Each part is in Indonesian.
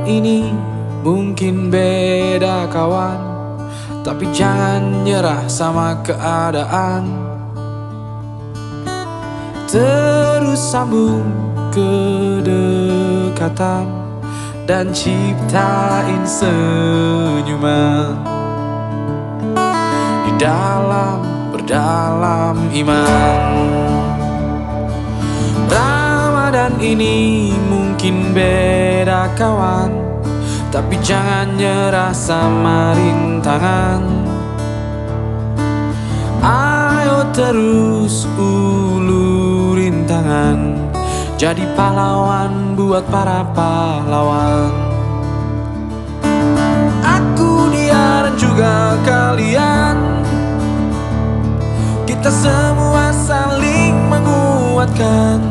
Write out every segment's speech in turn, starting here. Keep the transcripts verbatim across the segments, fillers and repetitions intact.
ini mungkin beda kawan, tapi jangan nyerah sama keadaan. Terus sambung kedekatan dan ciptain senyuman di dalam berdalam iman. Ramadan ini mungkin beda kawan, tapi jangan nyerah sama rintangan. Ayo terus ulurin tangan, jadi pahlawan buat para pahlawan. Aku, dia dan juga kalian, kita semua saling menguatkan.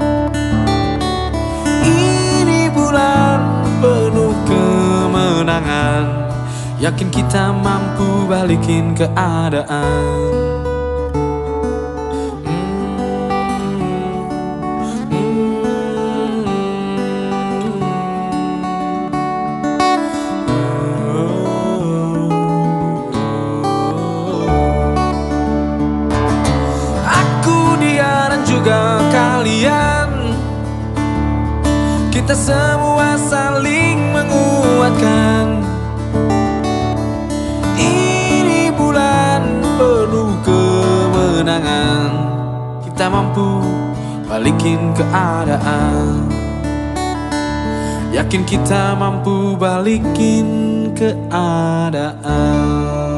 Ini bulan penuh kemenangan, yakin kita mampu balikin keadaan. Juga kalian, kita semua saling menguatkan. Ini bulan penuh kemenangan, kita mampu balikin keadaan. Yakin kita mampu balikin keadaan.